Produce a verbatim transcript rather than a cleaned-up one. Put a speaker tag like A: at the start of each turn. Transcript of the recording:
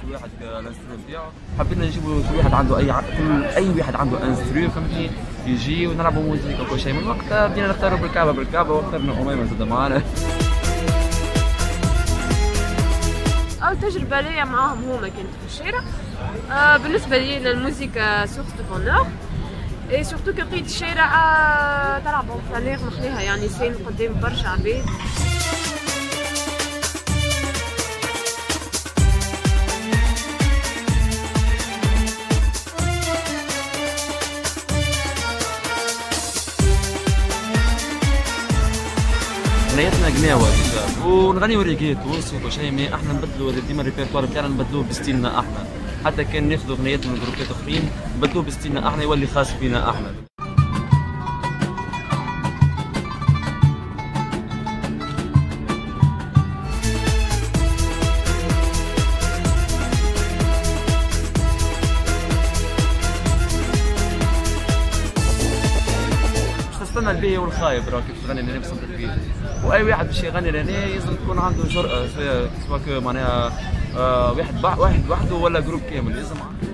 A: كل واحد الانسترو نتاعو. حبينا نجيبوا كل واحد عنده اي ع... كل اي واحد عنده انسترو فهمتني يجي ونلعبوا موسيقى وكل شيء. من وقتها بدينا نختاروا بالكعبه بالكعبه واخترنا اميمه زاد معانا.
B: أول تجربة ليا معاهم هما كانت في الشارع. آه بالنسبة لي الموسيقى سورس دو بونور اي سورتو كي لقيت الشارع آه تلعب فالير مخليها يعني سين قدام برشا عباد.
A: حنايتنا قناوه ديجا ونغنيو ريغي تونسي وكل شيء، مي احنا نبدلوا ديما الريبرتوار بتاعنا نبدلوه بستيلنا احنا، حتى كان ناخذوا اغنيات من جروبات اخرين نبدلوه بستيلنا احنا يولي خاص بينا احنا. استنى الباهي والخايب راك كيف تغني لهنا بصدق فيه، واي واحد باش يغني لهنا لازم تكون عنده جرأة سواء معناها آه واحد واحد وحده ولا جروب كامل لازم.